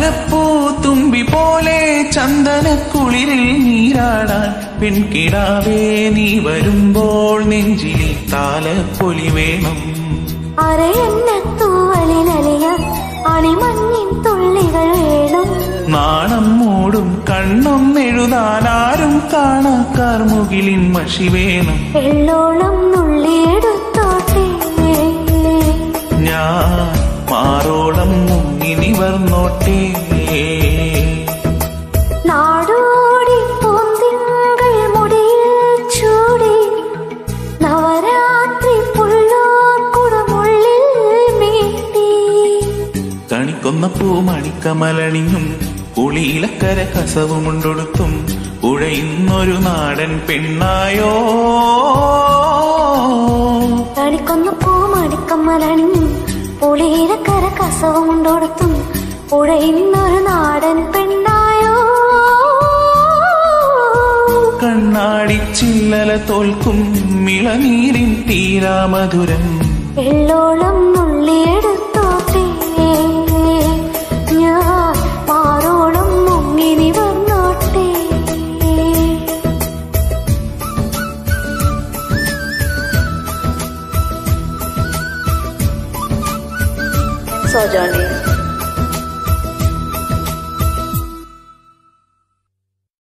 താമരപ്പൂ തുമ്പി പോലെ ചന്ദനക്കുളിരിൽ നീരാടാൻ പെൺകിടാവേ നീ വരുമ്പോൾ നെഞ്ചിൽ താലപ്പൊലി വേണം. അരയന്നത്തൂവലിലലിയാൻ അണിമഞ്ഞിൻ തുള്ളികൾ വേണം. നാണം മൂടും കണ്ണും എഴുതാൻ ആരും കാണാക്കാർ മുകിലിൻ മഷി വേണം. എള്ളോളം നുള്ളിയെടുത്തോട്ടെ ഞാൻ മാറോളം മുങ്ങി നിവർന്നോട്ടെ. നാടോടി പൂന്തിങ്കൾ മുടിയിൽ ചൂടി നവരാത്രി പുള്ളോർക്കുടമുള്ളിൽ മീട്ടി. കണിക്കൊന്ന പൂമണിക്കമലണിഞ്ഞും പുളിയിലക്കര കസവുമുണ്ടൊടുത്തും ഉഴയുന്നൊരു നാടൻ പെണ്ണായോ. കണിക്കൊന്ന പൂമണിക്കമലണിഞ്ഞും പുളിയിലക്കര കസവുമുണ്ടൊടുത്തും ഉഴയുന്നൊരു നാടൻ പെണ്ണായോ. കണ്ണാടിച്ചില്ലല തോൽക്കും ഇളനീരിൻ തീരാമധുരം. എള്ളോളം നുള്ളിയെടുത്തോട്ടെ ഞാൻ മാറോളം മുങ്ങി നിവർന്നോട്ടെ. സോജോണി